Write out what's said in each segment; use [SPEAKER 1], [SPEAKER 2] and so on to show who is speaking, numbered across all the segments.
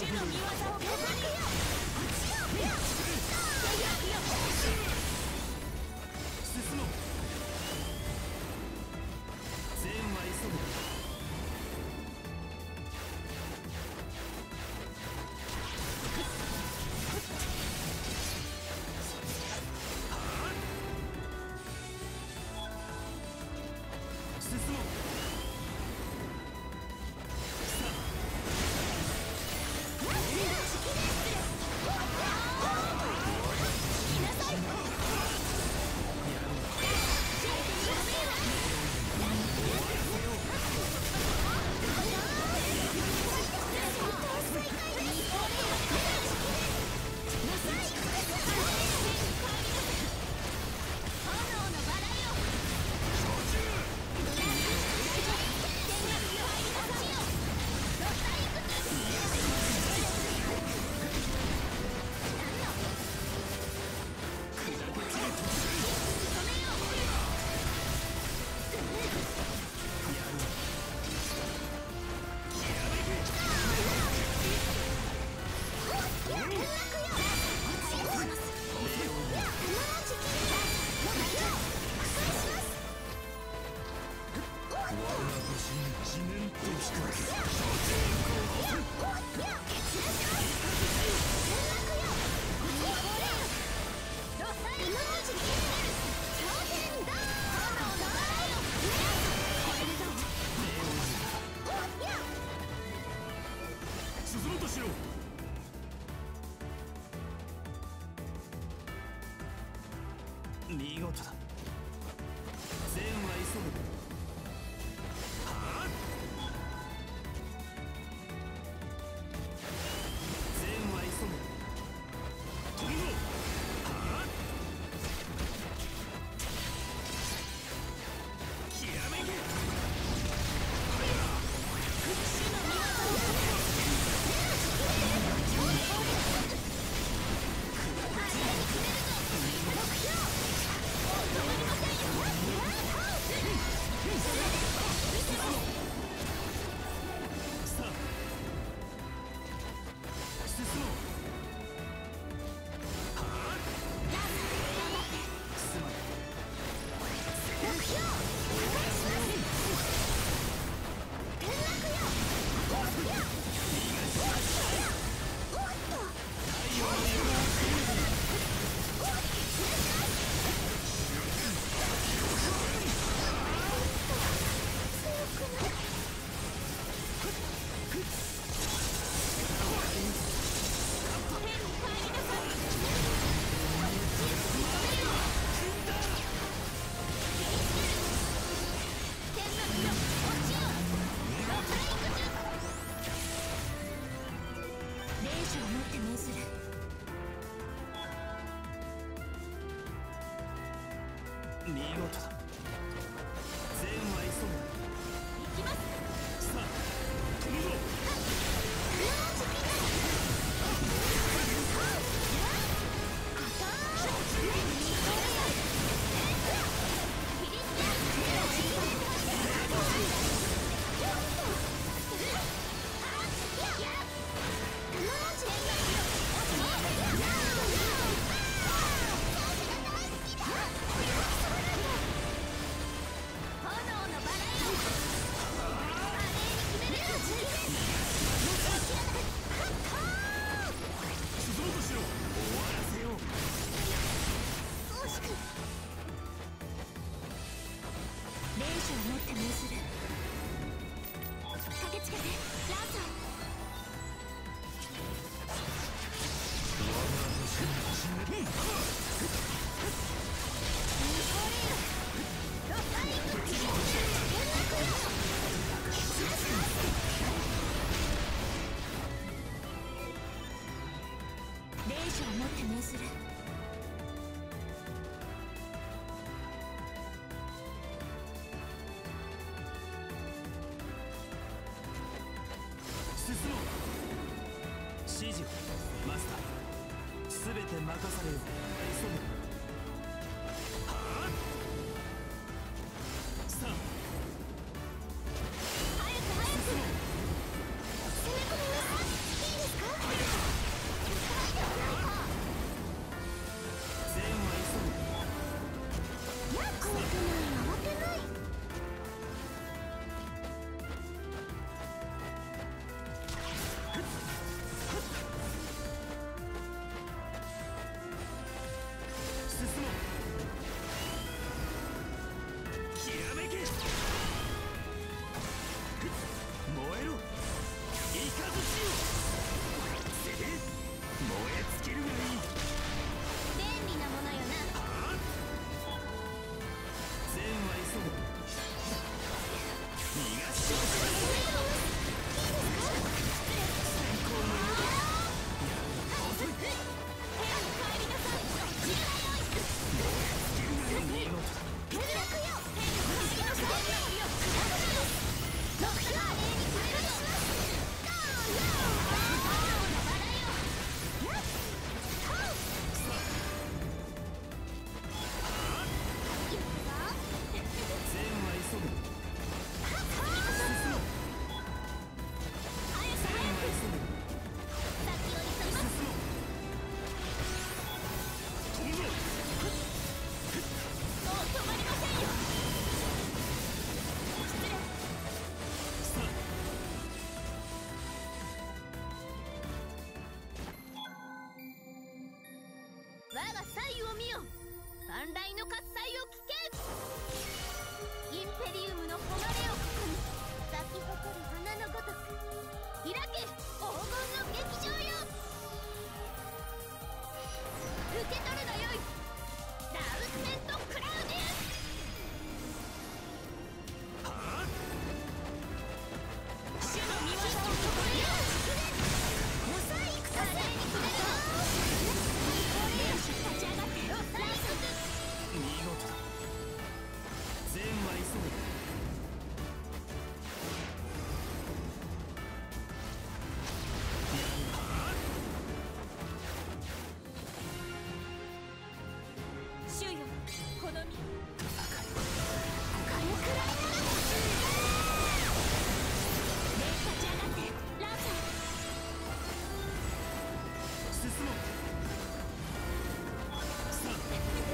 [SPEAKER 1] 見事だ。善は急ぐ。はあ、善は急ぐ。飛ぶぞ。はあ、きらめけ。見事だ。善は急ぐ。行きます。さあ飛ぶぞ。指示をマスター、すべて任されよう。急げ。はあ、さあ早く早く攻め込みます。いいですか。
[SPEAKER 2] を見よ。万来の喝采を聞け。インペリウムの誉れをここに咲き誇る花のごとく開け、黄金の劇場よ。受け取るがよい。ラウスメント・クラウディウス。主の見業をここへよ。モサイクさせにくれるぞ。立ち上がってロサイクス。
[SPEAKER 1] 見事だ。善は急げ。
[SPEAKER 2] 主よ、この身これくらいなら立ち上がってランサー。
[SPEAKER 1] 進もう。さあ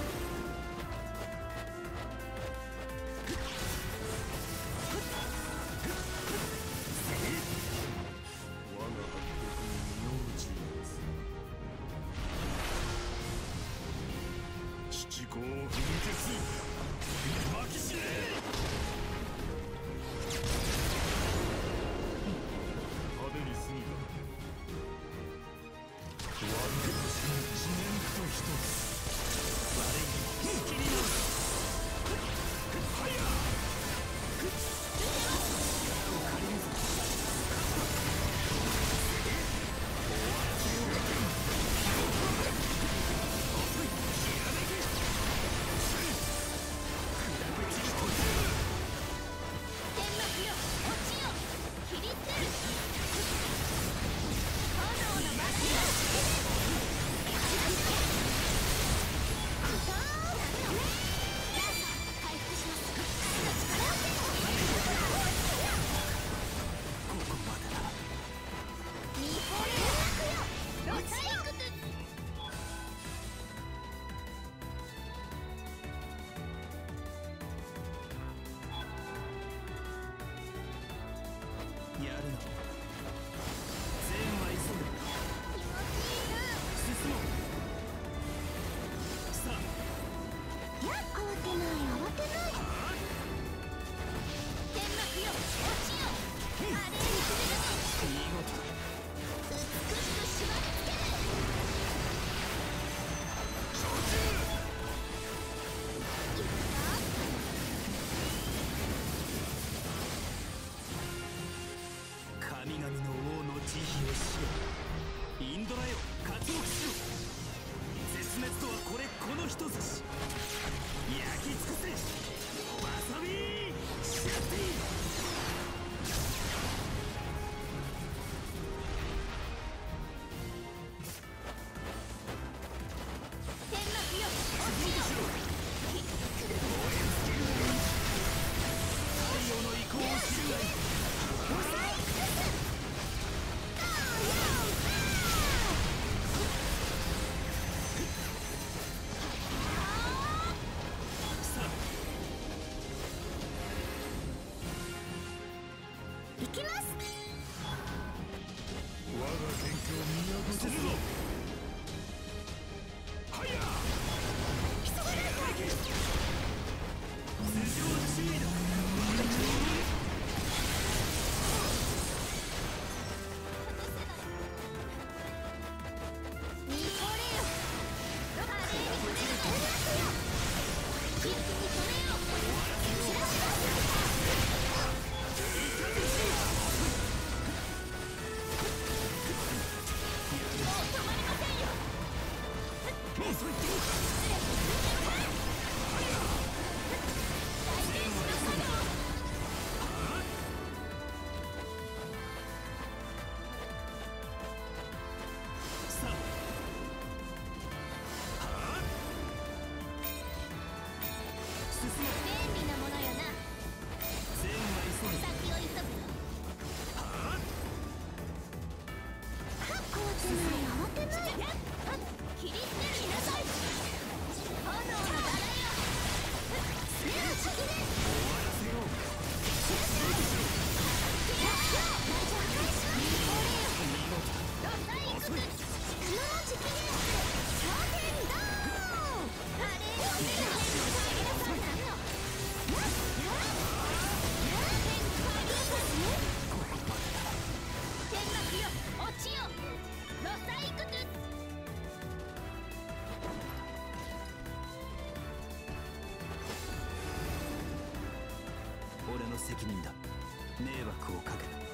[SPEAKER 1] 我が白国に身の内を七公を踏み消す。巻きしれ。派手に過ぎた。我が星の一年と一つ。我に好きになる。はや力を借りるぞ。
[SPEAKER 2] 天幕よ、落ちよ。切り捨てる。炎のバラよ。回復します。
[SPEAKER 1] ここまでだ。
[SPEAKER 2] ミホレよ。ロサイクス。
[SPEAKER 1] やるの。善は急ぐ。
[SPEAKER 2] 気持ちいいな。
[SPEAKER 1] 進もう。さあ
[SPEAKER 2] 慌てない慌てない。天幕よ、落ちよ。華麗に決めるぞ。
[SPEAKER 1] 見事だ。
[SPEAKER 2] 美しく縛り付ける。いくぞ。
[SPEAKER 1] 神々の王の慈悲を知れ。インドラよ、活躍しろ。絶滅とはこの一差し。焼き尽くせ。わさびシャッティ。
[SPEAKER 2] 天幕よ、落ちよ。
[SPEAKER 1] 太陽の意向を知るがいい。
[SPEAKER 2] モサイクス。
[SPEAKER 1] さあ
[SPEAKER 2] 行きます。
[SPEAKER 1] 我が元気を見破るぞ。はや
[SPEAKER 2] 急がないと。
[SPEAKER 1] 頭上注意だ。
[SPEAKER 2] ミホレよ。華麗に決めるぞ。一気に止めよう。散らします。もう止まれ死よロサイクトゥス。
[SPEAKER 1] 俺の責任だ。迷惑をかけた。